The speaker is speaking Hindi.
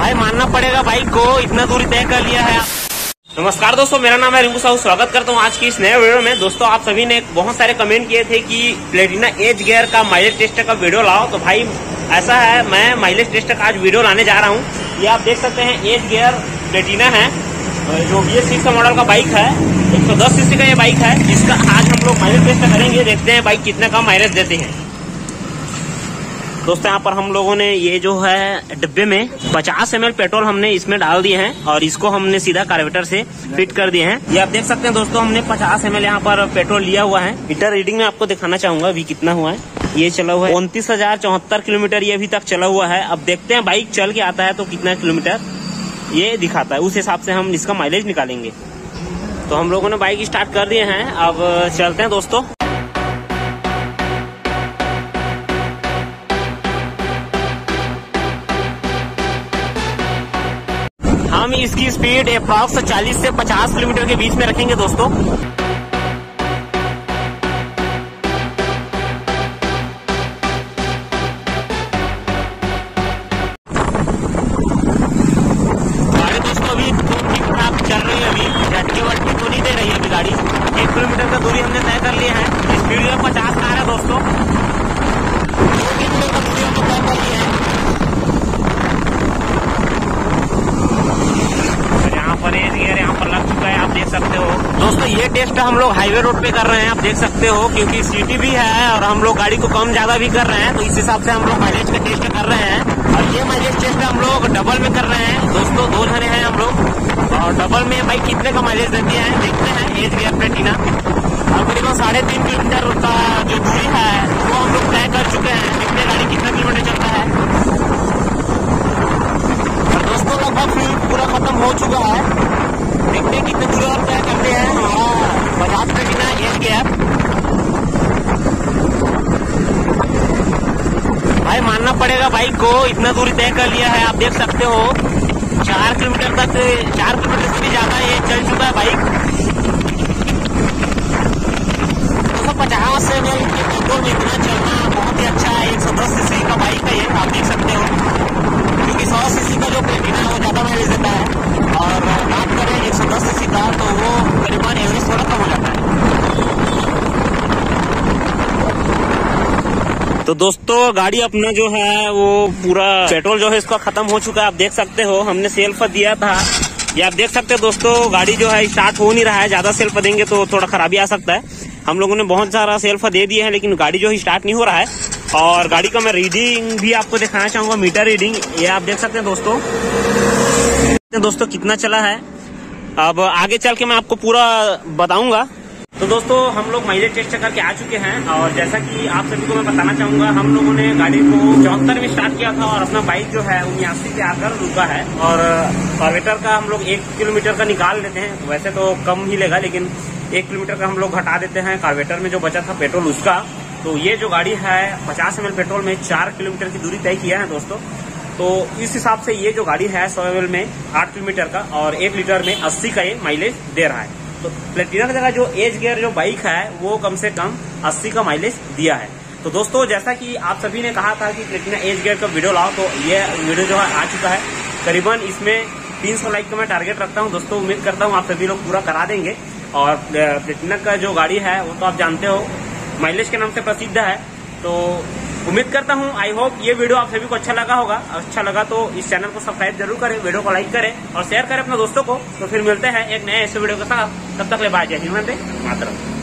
भाई मानना पड़ेगा, बाइक को इतना दूरी तय कर लिया है। नमस्कार दोस्तों, मेरा नाम है रिंकू साहू। स्वागत करता हूँ आज की इस नए वीडियो में। दोस्तों आप सभी ने बहुत सारे कमेंट किए थे कि प्लेटिना एज गियर का माइलेज टेस्ट का वीडियो लाओ, तो भाई ऐसा है, मैं माइलेज टेस्ट का आज वीडियो लाने जा रहा हूँ। ये आप देख सकते हैं एज गियर प्लेटिना है, जो BS6 का मॉडल का बाइक है। 110 सीसी का ये बाइक है। इसका आज हम लोग माइलेज टेस्ट करेंगे, देखते हैं बाइक कितने का माइलेज देते हैं। दोस्तों यहाँ पर हम लोगों ने ये जो है डिब्बे में 50 ml पेट्रोल हमने इसमें डाल दिए हैं और इसको हमने सीधा कार्बोरेटर से फिट कर दिए हैं। ये आप देख सकते हैं दोस्तों, हमने 50 ml यहाँ पर पेट्रोल लिया हुआ है। मीटर रीडिंग में आपको दिखाना चाहूंगा अभी कितना हुआ है। ये चला हुआ है 29,074 किलोमीटर, ये अभी तक चला हुआ है। अब देखते हैं बाइक चल के आता है तो कितना किलोमीटर ये दिखाता है, उस हिसाब से हम इसका माइलेज निकालेंगे। तो हम लोगों ने बाइक स्टार्ट कर दिए हैं, अब चलते हैं दोस्तों। हम इसकी स्पीड अप्रॉक्स 40 से 50 किलोमीटर के बीच में रखेंगे दोस्तों। गाड़ी दोस्तों अभी ठीक ठाक चल रही है, अभी झटके वटके तो नहीं दे रही है अभी गाड़ी। 1 किलोमीटर का दूरी हमने तय कर लिया है। स्पीड में 50 का है दोस्तों। 2 किलोमीटर का दूरी हमने तय कर लिया है। यहाँ पर लग चुका है, आप देख सकते हो दोस्तों। ये टेस्ट हम लोग हाईवे रोड पे कर रहे हैं, आप देख सकते हो, क्योंकि सिटी भी है और हम लोग गाड़ी को कम ज्यादा भी कर रहे हैं, तो इस हिसाब से हम लोग माइलेज का टेस्ट कर रहे हैं। और ये माइलेज टेस्ट हम लोग डबल में कर रहे हैं दोस्तों। 2 जने हैं हम लोग और डबल में भाई कितने का माइलेज देती है देखते हैं। एज गियर प्लेटिना तकरीबन 3.5 किलोमीटर का जो दूरी है वो हम लोग तय कर चुके हैं। देखते हैं गाड़ी कितना किलोमीटर चलता है। और दोस्तों लगभग फ्यूल पूरा खत्म हो चुका है। देखते हैं कितने दूरी और तय करते हैं हमारा बजाज प्लेटिना एज गियर। भाई मानना पड़ेगा, बाइक को इतना दूरी तय कर लिया है। आप देख सकते हो 4 किलोमीटर तक, 4 किलोमीटर से भी ज्यादा ये चल चुका है बाइक। 250 ml के पेट्रोल में इतना चलना बहुत ही अच्छा है। 110 सीसी का बाइक है ये, आप देख सकते हो, क्योंकि 100 सीसी का जो प्लेटिना है वो ज्यादा माइलेज देता है। और बात करें 110 सीसी का तो वो करीबन एवरेज थोड़ा कम हो जाता है। तो दोस्तों गाड़ी अपना जो है वो पूरा पेट्रोल जो है इसका खत्म हो चुका है। आप देख सकते हो हमने सेल्फ दिया था, ये आप देख सकते हो दोस्तों। गाड़ी जो है स्टार्ट हो नहीं रहा है, ज्यादा सेल्फ देंगे तो थोड़ा खराबी आ सकता है। हम लोगों ने बहुत सारा सेल्फ दे दिए हैं, लेकिन गाड़ी जो है स्टार्ट नहीं हो रहा है। और गाड़ी का मैं रीडिंग भी आपको दिखाना चाहूंगा, मीटर रीडिंग। ये आप देख सकते हैं दोस्तों कितना चला है। अब आगे चल के मैं आपको पूरा बताऊंगा। तो दोस्तों हम लोग माइलेज टेस्ट करके आ चुके हैं और जैसा कि आप सभी को मैं बताना चाहूंगा, हम लोगों ने गाड़ी को 74 में स्टार्ट किया था और अपना बाइक जो है 79 पे आकर रुका है। और कार्बोरेटर का हम लोग 1 किलोमीटर का निकाल लेते हैं, वैसे तो कम ही लेगा, लेकिन 1 किलोमीटर का हम लोग घटा देते हैं कार्बोरेटर में जो बचा था पेट्रोल उसका। तो ये जो गाड़ी है 50 ml पेट्रोल में 4 किलोमीटर की दूरी तय किया है दोस्तों। तो इस हिसाब से ये जो गाड़ी है 100 ml में 8 किलोमीटर का और 1 लीटर में 80 का ये माइलेज दे रहा है। तो प्लेटिना की जगह जो एज गियर जो बाइक है वो कम से कम 80 का माइलेज दिया है। तो दोस्तों जैसा कि आप सभी ने कहा था कि प्लेटिना एज गियर का वीडियो लाओ, तो ये वीडियो जो है आ चुका है। करीबन इसमें 300 लाइक का मैं टारगेट रखता हूँ दोस्तों। उम्मीद करता हूँ आप सभी लोग पूरा करा देंगे। और प्लेटिना का जो गाड़ी है वो तो आप जानते हो माइलेज के नाम से प्रसिद्ध है। तो उम्मीद करता हूँ, आई होप ये वीडियो आप सभी को अच्छा लगा होगा। अच्छा लगा तो इस चैनल को सब्सक्राइब जरूर करें, वीडियो को लाइक करें और शेयर करें अपने दोस्तों को। तो फिर मिलते हैं एक नए ऐसे वीडियो के साथ, तब तक ले बाय, जय हिंद, वंदे मातरम।